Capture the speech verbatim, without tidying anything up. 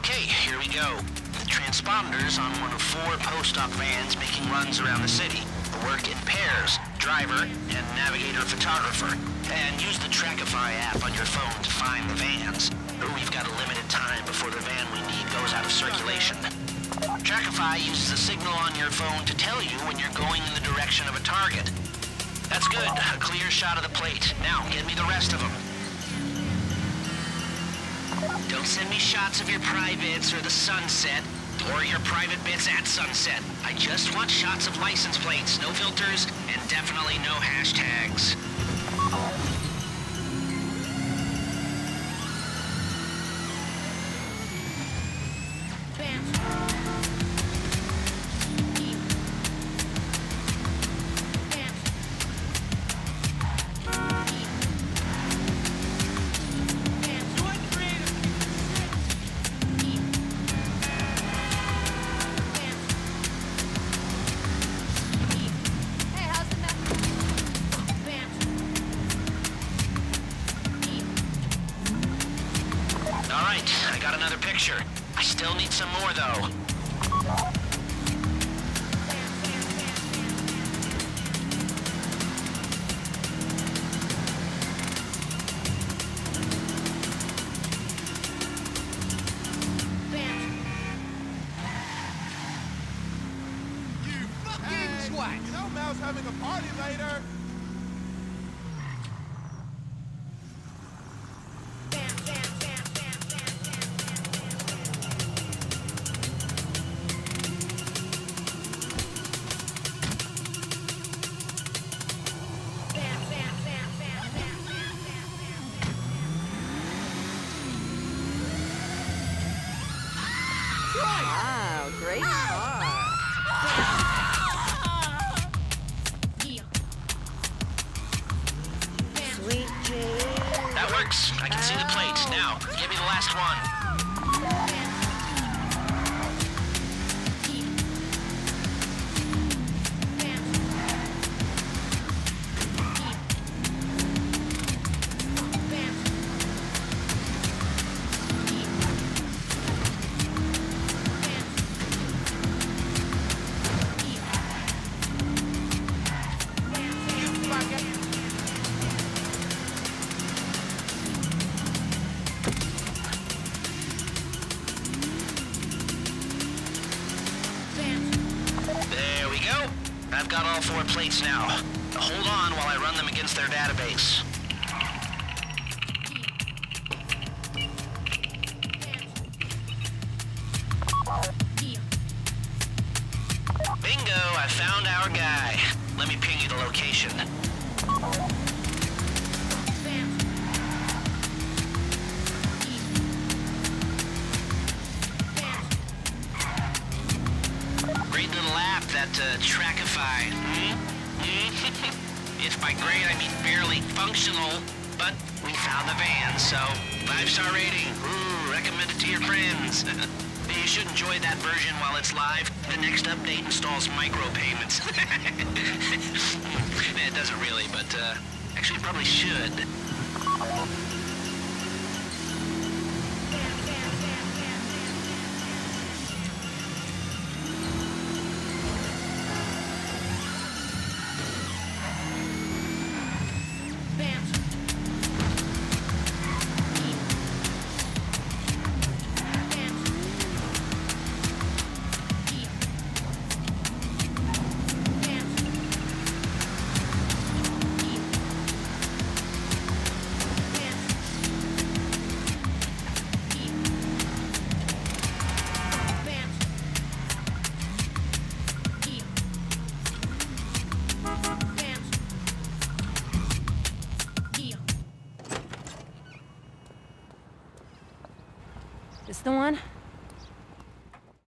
Okay, here we go. The transponders on one of four post-op vans making runs around the city. Work in pairs, driver and navigator photographer. And use the Trackify app on your phone to find the vans. We've got a limited time before the van we need goes out of circulation. Trackify uses a signal on your phone to tell you when you're going in the direction of a target. That's good. A clear shot of the plate. Now, get me the rest of them. Don't send me shots of your privates or the sunset, or your private bits at sunset. I just want shots of license plates, no filters, and definitely no hashtags. I got another picture. I still need some more, though. You fucking swag! You know Mel's having a party later. Wow, great car. Sweet Jane. That works. I can see the plate. Now, give me the last one. There we go. I've got all four plates now. Hold on while I run them against their database. Bingo, I found our guy. Let me ping you the location. Great little app, that uh, Trackify. Hmm? If by great I mean barely functional, but we found the van, so five-star rating. Ooh, recommend it to your friends. You should enjoy that version while it's live. The next update installs micropayments. It doesn't really, but uh, actually it probably should. This the one?